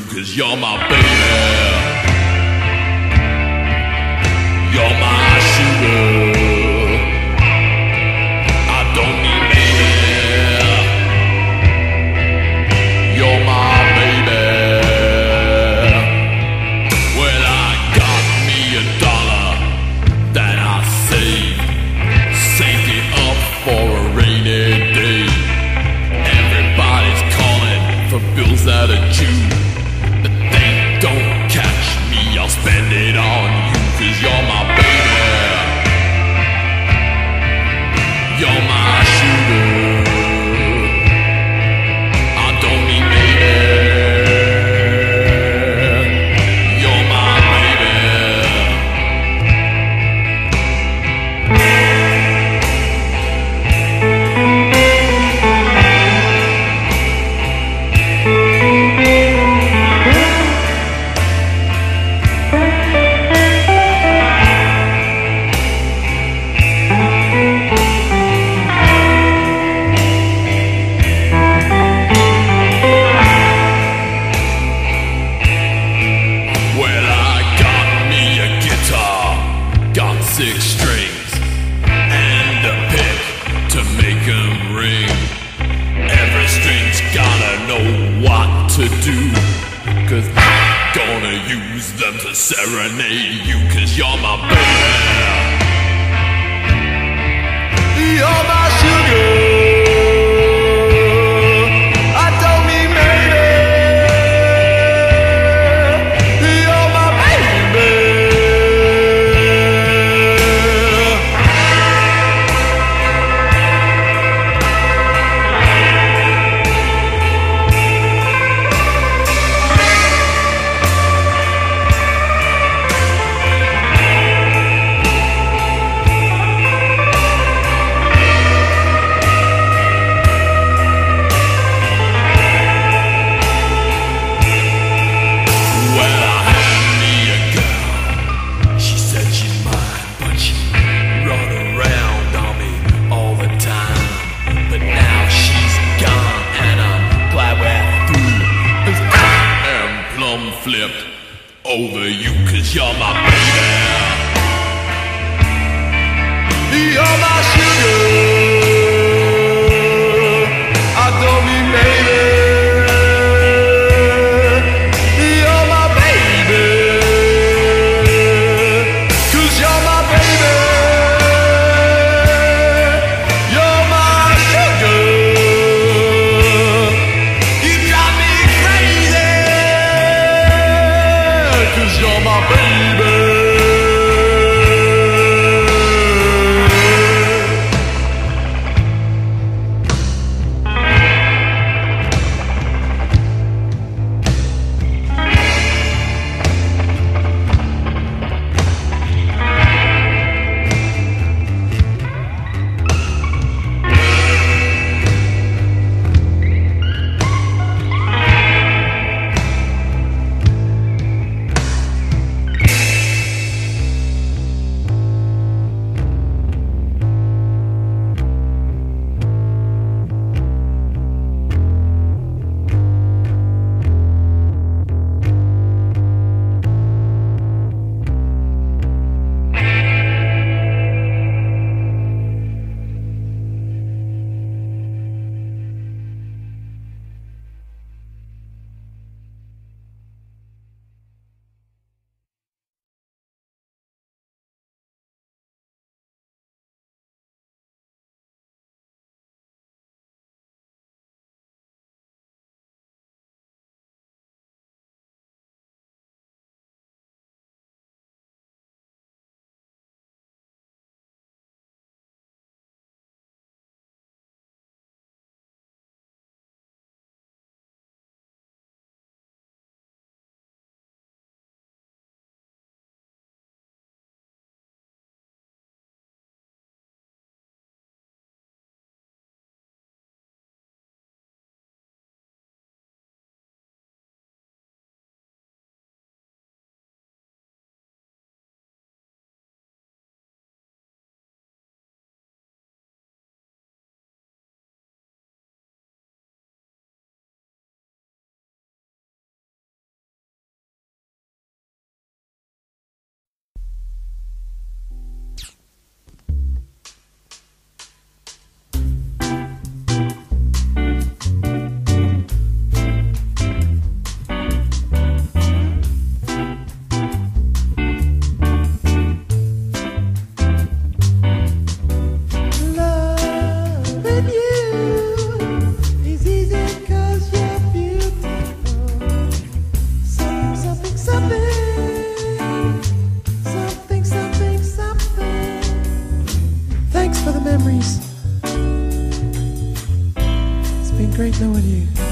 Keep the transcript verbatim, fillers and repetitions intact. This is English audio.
'cause you're my baby. You're my sugar. I don't need maybe. You're my baby. Well, I got me a dollar that I saved, saved it up for a rainy day. Everybody's calling for bills that are due, but they don't catch me. I'll spend it on you, 'cause you're my baby. You're my sugar. I don't need maybe. You're my baby. Six strings and a pick to make them ring. Every string's gotta know what to do, 'cause I'm gonna use them to serenade you, 'cause you're my baby. You're my sugar. Plum-flipped over you, 'cause you're my baby. You're my sugar. I don't need maybe. You're my baby. 'Cause you're my baby. You're my sugar. You drive me crazy, 'cause you're my baby. Great knowing you.